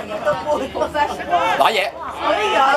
都不算是。 大爷， 哎呀，